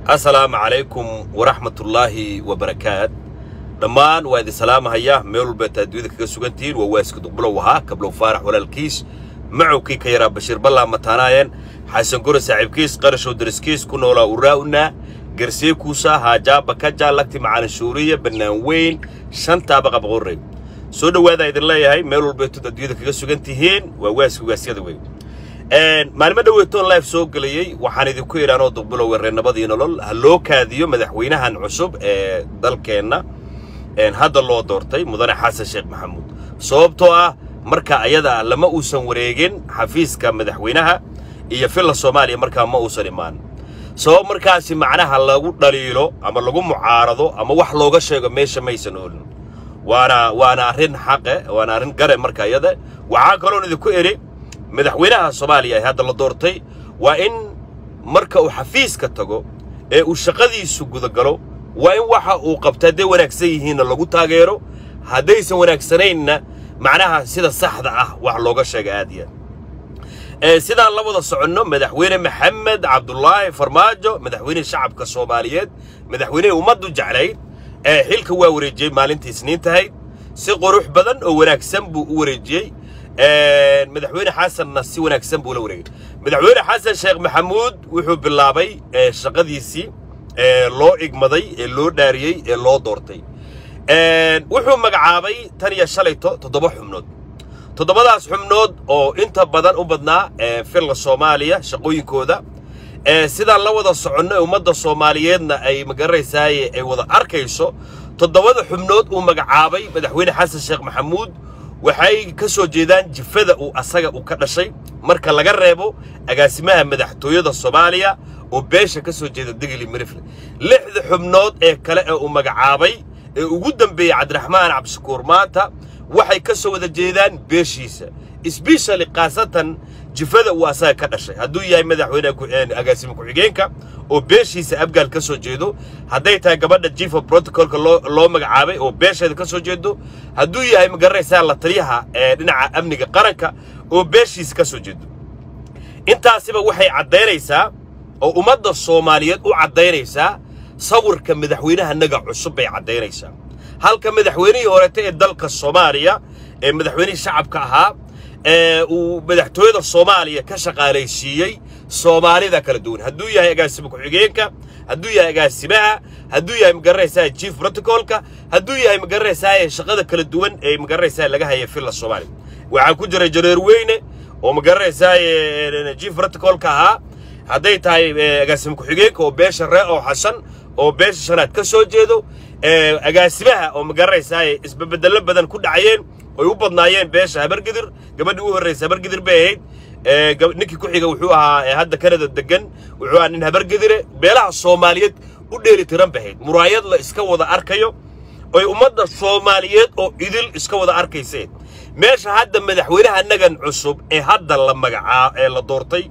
السلام عليكم ورحمة الله وبركاته. دمان وادي سلام هيا ميل بتدويد كسوجنتين وواسك دبلوها قبل فارح ولا الكيس معه كي كيرا بشير بالله متناين حسن قرص صاحب كيس قرش ودرس كيس كنا ولا وراؤنا قرسي كوسا هاجاب كجا لكتي معنا السورية بنوين شنطة بقى بغري سود وهذا إذا الله هاي ميل بتدويد كسوجنتين وواسك دوي maalmo dhaweytoon live soo galay waxaan idinku iraano duqbulo wareenabadii nolol haloo kaadiyo madaxweynahan cusub ee dalkeena hadda loo doortay mudane xasan sheekh maxamuud sababtoo ah marka ayada lama uusan wareegin xafiiska madaxweynaha iyo filla Soomaaliya marka ma uusan imaan sabab markaasi macnaha lagu dhaliilo ama lagu mucaarado ama wax looga sheego meesha maysan oolin waana arrin xaq ah waana arrin gare marka ayada waxa kale oo idinku iri madaxweynaha Soomaaliya hadda la doortay waa in marka uu xafiiska tago ee uu shaqadiisu guda galo waa in waxa uu qabtay de wanaagsan yihiin lagu taageero hadaysan wanaagsanayna macnaha sida saxda ah wax looga sheego aadiya sida la wada socono madaxweyne Maxamed Cabdullaahi Farmaajo madaxweyne shacabka Soomaaliyeed madaxweyne ummaddu jeclayd xilka waa wareejiyay maalintii Isniintahay si qurux badan oo wanaagsan buu u wareejiyay madaxweyne xasan nasi wanaagsan buu la wareegay madaxweyne xasan sheekh maxamuud wuxuu bilaabay shaqadiisii loo igmaday loo dhaariyay loo doortay wuxuu magacaabay tan iyo shalayto 7 xubnood 7daas xubnood oo inta badan u badnaa filla Soomaaliya shaqooyinkooda sida la wada socono ummadda Soomaaliyeedna ay magaraysaay ay wada arkayso 7 xubnood uu magacaabay madaxweyne xasan sheekh maxamuud waxay ka soo jeedaan jifada uu asaga u ka dhashay marka laga reebo agaasimaha madaxtooyada Soomaaliya oo beesha ka soo jeeda Digli Mirifle 6 xubnood ee kale ee uu magacaabay ee ugu dambeeyay Cabdiraxmaan Cabdishakuur maanta waxay ka soo wada jeedaan beeshiisa especially qaasatan jifada uu asaga ka dhashay haduu yahay madaxweyne agaasimo ku xigeenka oo beeshiisa abgaal ka soo jeedo haday tahay gabadha chief of protocolka loo magacaabay oo beesheeda ka soo jeedo haduu yahay magaraysa la taliyaha dhinaca amniga qaranka oo beeshiisa ka soo jeedo intaasiba waxay cadeynaysaa oo ummadda Soomaaliyeed u cadeynaysaa sawirka madaxweynaha naga cusub ay cadeynaysaa halka madaxweynihii hore ee dalka Soomaaliya ee madaxweynihii shacabka ahaa uu madaxtooyada Soomaaliya ka shaqaaleysiiyay Soomaalida kala duwan haduu yahay agaasimo ku xigeenka haduu yahay agaasimaha haduu yahay magaraysa chief protocolka haduu yahay magaraysa shaqada kala duwan ee magaraysa laga hayay filla Soomaaliya waxa ku jira jareer weyne oo magaraysa chief protocolka ahaa haday tahay agaasimo ku xigeenka oo beesha ree oo xasan oo beesha shanaad ka soo jeedo agaasimaha oo magaraysa isbabedelo badan ku dhacayeen oo u badnaayeen beesha habargidir gabadhii u horeysay habargidir bay ahayd ninkii ku xiga wuxuu ahaa hadda Kanada degan wuxuu ahaa nin habargidire beelaha Soomaaliyeed u dheeli tiran bahayd muraayad la iska wada arkayo oo ummadda Soomaaliyeed oo idil iska wada arkaysay meesha hadda madaxweynaha nagan cusub ee hadda la magacaabay ee la doortay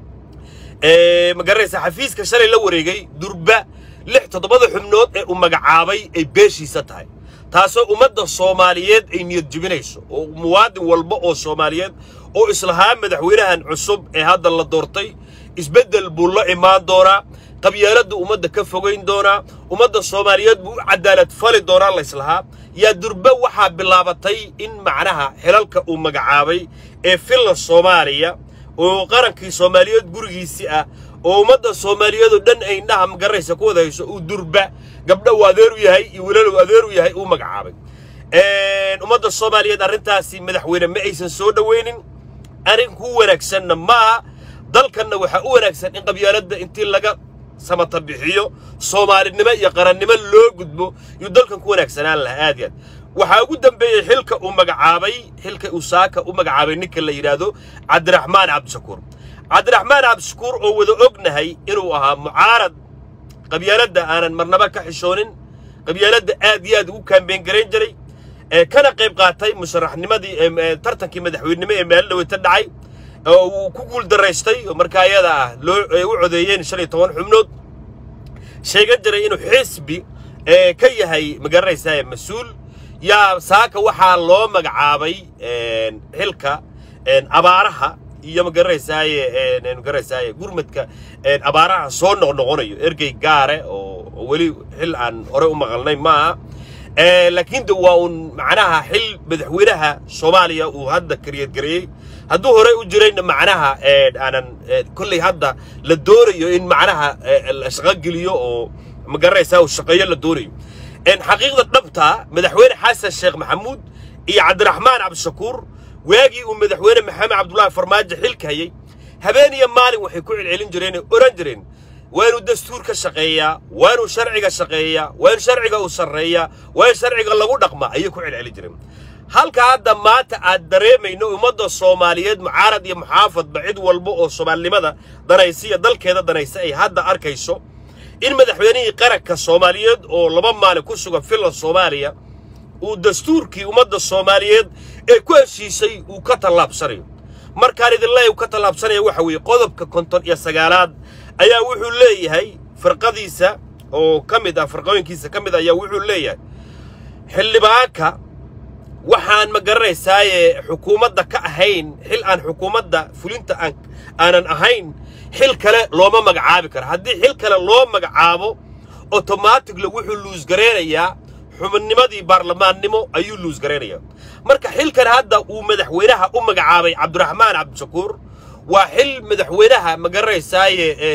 magaraysa xafiiska shalay la wareegay durba 6 xubnood ee uu magacaabay ay beeshiisa tahay taasoo ummadda Soomaaliyeed ay niyad jibinayso oo muwaadin walba oo Soomaaliyeed oo islaam madaxweynahan cusub ee hadda la doortay isbedel buu la imaan doona qabyaalada ummadda ka fogeyn doona ummadda Soomaaliyeed buu cadaalad fali doona la islaha ya durba waxa bilaabatay in macnaha xilalka uu magacaabay ee filla Soomaaliya oo qarankii Soomaaliyeed gurigiisa ah oo ummadda Soomaaliyeed oo dhan ay indhaha magaraysa ku wadayso uu durba gabdha adeer u yahay iyo wiilal adeer u yahay uu magacaabay ummadda Soomaaliyeed arintaasi madaxweyne ma aysan soo dhaweynin arin ku wanaagsan ma dalkana waxa u wanaagsan in qabyaalada intii laga samata bixiyo Soomaalinimo iyo qarannimo loo gudbo iyo dalkan ku wanaagsanaan la aadiyad waxa ugu dambeeyay xilka uu magacaabay xilka uu saaka u magacaabay ninka la yiraahdo Cabdiraxmaan Cabdishakuur oo wada ognahay inuu ahaa mucaarad qabyaalada aanan marnaba ka xishoonin qabyaalada aad iyo aad ugu kaambeyn gareyn jiray kana qayb qaatay musharaxnimadii tartankii madaxweynenimo ee meel dhaweyta dhacay oo uu ku guul dareystay marka ayada ah loo u codeeyeen 15 xubnood sheegay jiray inuu xisbi ka yahay magaraysa mas'uul ya saaka waxa loo magacaabay xilka abaaraha iyo magaraysaay gurmadka abaaraha soo noqonayo ergey gaare oo weli xil aan hore u maqalnay maaha laakiin waa un macnaha xil madaxweynaha Soomaaliya uu hadda kariyad hadduu hore u jirayna macnaha aanan kulli hadda la doorayo in macnaha la shaqo geliyo oo magaraysaa uu shaqeeyo la doorayo xaqiiqda dhabta madaxweyne Xasan Sheekh Maxamuud iyo Cabdiraxmaan Cabdishakuur waagii uu madaxweyne Maxamed Cabdullaahi Farmaajo xilka hayay habeen iyo maalin waxay ku celcelin jireen oran jireen waanu dastuurka shaqeeyaa waanu sharciga shaqeeyaa waanu sharciga u sareeyaa waanu sharciga lagu dhaqma ayay ku celcelin jireen halka hadda maanta aad dareemayno ummadda Soomaaliyeed mucaarad iyo muxaafad bacid walba oo Soomaalinimada danaysiya dalkeeda danaysa ay hadda arkayso in madaxweynihii qaranka Soomaaliyeed oo laba maalin ku sugan filan Soomaaliya uu dastuurkii ummadda Soomaaliyeed ee ku heshiisay uu ka talaabsanayo markaan idin leeyahay ka talaabsanayo waxa weeye qodobka 59aad ayaa wuxuu leeyahay farqadiisa oo kamid ah farqooyinkiisa kamid ayaa wuxuu leeyahay xildhibaanka waxaan ma garanaysaa xukuumadda ka ahayn xil aan xukuumadda fulinta aanan ahayn xil kale looma magacaabi karo haddii xil kale loo magacaabo automatically wuxuu luus gareenayaa xubinnimadii baarlamaannimo ayuu luus gareenayaa marka xilkan hadda uu madaxweynaha u magacaabay Cabdiraxmaan Cabdishakuur waa xil madaxweynaha ma garanaysaa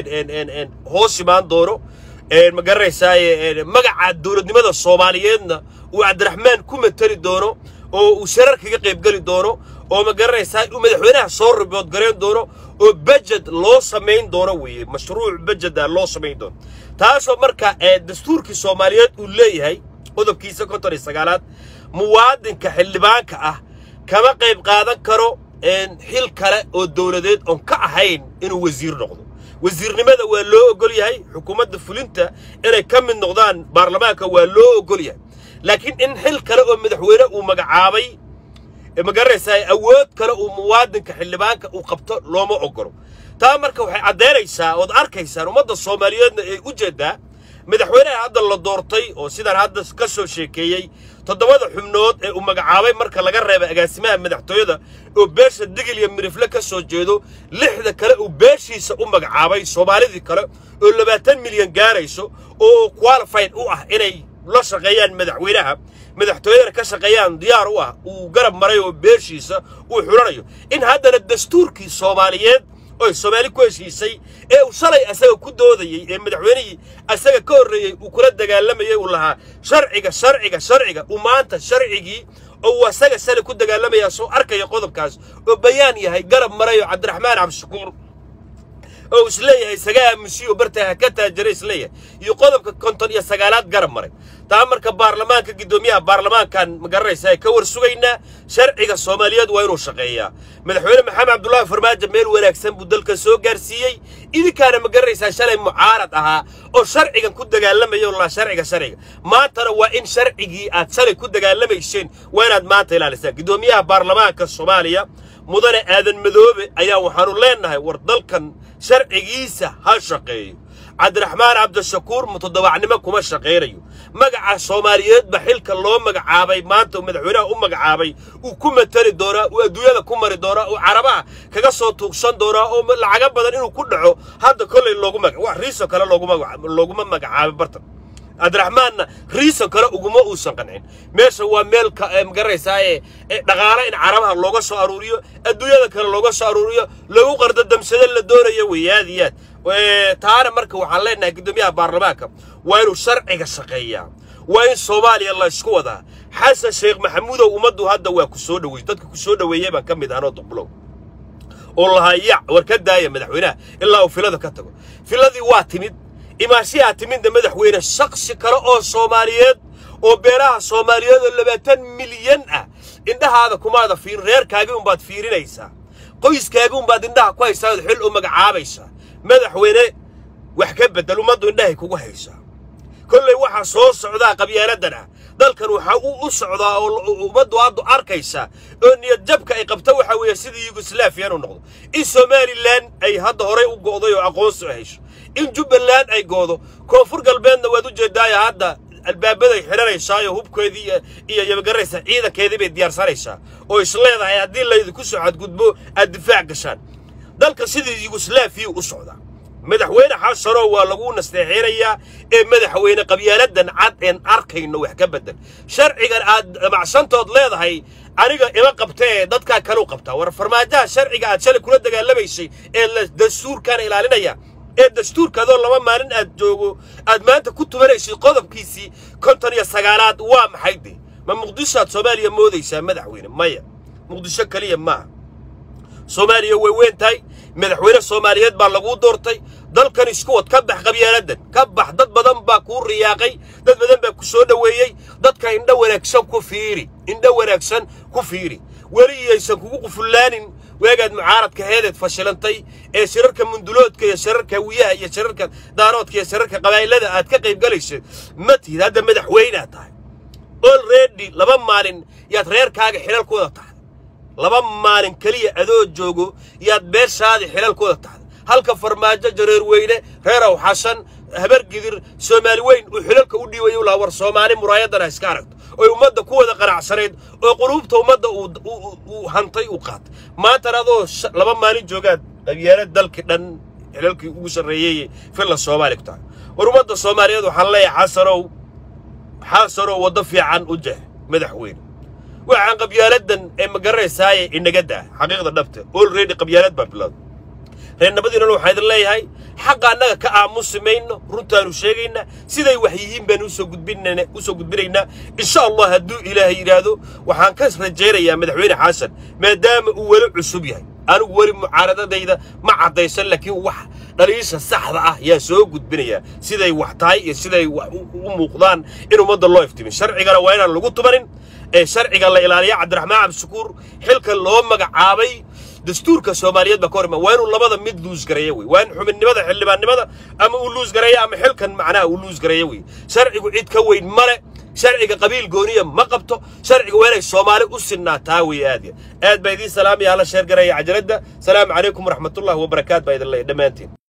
hoos imaan doono ma garanaysaa magaca dawladnimada Soomaaliyeedna uu Cabdiraxmaan ku matali doono oo uu sharar kaga qayb gali doono oo ma garanaysaa uu madaxweynaha soo ribood gareen doono oo budget loo sameyn doono weeye mashruuc budget loo sameyn doono taasoo marka dastuurkii Soomaaliyeed uu leeyahay qodobkiisa 59aad muwaadinka xildhibaanka ah kama qayb qaadan karo xil kale oo dawladeed oo ka ahayn inuu wasiir noqdo wasiirnimada waa loo ogol yahay xukuumadda fulinta inay ka mid noqdaan baarlamaanka waa loo ogol yahay laakiin in xil kale oo madaxweyne uu magacaabay ma garanaysaa awood kale uu muwaadinka xildhibaanka uu qabto looma ogolo taa marka waxay cadeynaysaa oo arkaysaa ummadda Soomaaliyeedna ay u jeedaa madaxweynaha hadda la doortay oo sidaan hadda ka soo sheekeeyay 7 xubnood ee uu magacaabay marka laga reebay agaasimaha madaxtooyada oo beesha digil iyo mirifle ka soo jeedo 6 kale uu beeshiisa u magacaabay Soomaalidii kale oo 20 milyan gaarayso oo qualified u ah inay la shaqeeyaan madaxweynaha madaxtooyada ka shaqeeyaan diyaar u ah uu garab maray oo beeshiisa uu xulanayo in haddana dastuurkii Soomaaliyeed oo Soomaali ku heshiisay ee uu shalay asaga ku doodayay ee madaxweynihii asaga ka horeeyay uu kula dagaalamayay uu lahaa sharciga uu maanta sharcigii oo asaga shalay ku dagaalamaya soo arkaya qodobkaas oo bayaan yahay garab maray oo Cabdiraxmaan Cabdishakuur oo isleeyahay sagaa musiyo bartaa ka taajiray isleeyahay iyo qodobka 59aad garab maray taa marka baarlamaanka gudoomiyaha baarlamaankan ma garanaysaa ka warsugayna sharciga Soomaaliyeed waa inuu shaqeeyaa madaxweyne Maxamed Cabdullaahi Farmaajo meel wanaagsan buu dalka soo gaarsiiyay idinkaana ma garanaysaa shalay mucaarad ahaa oo sharcigan ku dagaalamayo la sharciga maantana waa in sharcigii aad shalay ku dagaalamayseen waa inaad maanta ilaalisaan gudoomiyaha baarlamaanka Soomaaliya mudane aadan madoobe ayaa waxaanu leenahay war dalkan sharcigiisa ha shaqeeyo Cabdiraxmaan Cabdishakuur mutadawacnimo kuma shaqeeyo magaca Soomaaliyeed ba xilka loo magacaabay maanta madaxweynaha u magacaabay uu ku matali doona oo adduunyada ku mari doona oo carabaha kaga soo tuugsan doona oo lacag badan inuu ku dhaco hadda kulay loogu magacaabo wax riiso kale loogu magacaabay bartan Cabdiraxmaan riiso kale uguma uusan qancin meesha waa meel ka magaraysaa dhaqaale in carabaha looga soo aruuriyo adduunyada kale looga soo aruuriyo lagu qardo damsada la doonayo weeyadiyaad taana marka waxaan leenahay gudoomiyaha baarlamaanka waa inuu sharciga shaqeeyaa waa in Soomaaliya la isku wadaa Xasan Sheekh Maxamuud oo umadu hadda waa ku soo dhaweeyay dadka ku soo dhaweeyay baan kamid ahaan oo duqbulow oo lahaaya warkadaaya madaxweynaha ilaa uu filada ka tago filadii waa timid imaashiya timid madaxweyne shakhsi kale oo Soomaaliyeed oo beeraha Soomaaliyeed oo 20 milyan ah indhahaada kumaada fiin reerkaaga un baad fiirinaysaa qoyskaaga un baad indhaha ku haysaa xil u magacaabaysaa madaxweyne wax ka bedel umadu indhahay kugu haysaa kulay waxa soo socda qabyaaladana dalkan waxa uu u socdaa oo umadu aad arkaysa oo niyad jabka ay qabto waxa weeye sidii Yugoslaviya uu noqdo in Somaliland ay hadda hore u go'day oo aqoonsi hayso in Jubbaland ay goodo koonfur galbeedna waad u jeedaa hadda albaabada xiranaysaa iyo hubkeedii iyo yabagaraysa ciidankeedii bay diyaarsanaysaa oo isleedahay hadii la idinku soo xadgudbo aad difaac gashaan dalka sidii Yugoslaafiya u socda madaxweyne xasano waa lagu nasteexinaya ee madaxweyne qabyaaladan cad een arkayno wax ka bedel sharcigan aad macsantood leedahay aniga ima qabtay dadka kale u qabta war farmaajaha sharciga aad shalay kula dagaalamayay ee dastuurkan ilaalinaya ee dastuurkaadoo laba maalin aad joogo aad maanta ku tumanaysid qodobkiisii 59aad waa maxay ma muqdisho Soomaaliya moodaysa madaxweyne maya muqdisho kaliya ma Soomaaliya way weyntahay madaxweyne Soomaaliyeed baa lagu doortay dalkan isku wad ka bax qabyaaladdan ka bax dad badan baa ku riyaaqay dad badan baa ku soo dhaweeyay dadka indha wanaagsan ku fiiri wali aysan kugu qufulaanin weegaad mucaaradka heedeed fashilantay ee shirarka munduloodka iyo shirarka wiyaha iyo shirarka daaroodka iyo shirarka qabaylada aad ka qayb galaysid matid hadda madaxweyne tahay already laba maalin yaad reerkaaga xilalkooda tahay laba maalin kaliya adoo joogo yaad beeshaadi xilalkooda tahay halka farmaajo jareer weyne reerow xasan habar gidir Soomaali weyn u xilalka u dhiibayo la war Soomaali muraayadana iska aragto oo ummadda ku wada qanacsaneed oo qulubta ummadda uu hantay u qaat maanta adoo laba maalin joogaad qabyaalad dalka dhan xilalkii ugu sareeyay filla Soomaali ku tahay war ummadda Soomaaliyeed waxa leeyahay xasanow wada fiican u jeex madaxweyne waxaan qabyaaladan ee magaraysaay inaga daa xaqiiqda dhabta already qabyaalad baa bilowday reernabadiina waxay idin leeyahay xaqa annaga ka aamusimayno runtaanu sheegayna siday wax yihiin baan u soo gudbinaynaa insha Allah hadduu Ilaahay yiraahdo waxaan ka rajaynayaa madaxweyne xasan maadaama uu wali cusub yahay anigu wali mucaaradadayda ma cadaysan laakiin wax dhaliisha saxda ah yaa soo gudbinaya siday wax tahay iyo siday wax u muuqdaan in ummadda loo iftimin sharcigana waa inaan lagu tumanin ee sharciga la ilaaliyo Cabdiraxmaan Cabdishakuur xilka loo magacaabay dastuurka Soomaaliyeed ba koorma waa inuu labada mid luus gareeyo way waan xubinnimada xildhibaannimada ama uu luus gareeyo ama xilkan macnaa uu luus gareeyo way sharcigu cid ka weyn male sharciga qabiil gooniya ma qabto sharciga waa inay Soomaali u sinaataa way aad bay idin salaam iyo alla sheer gareeyo cajalada salaamu calaykum waraxmatullaahi wabarakaatuh bay idin leeyahay dhamaantiin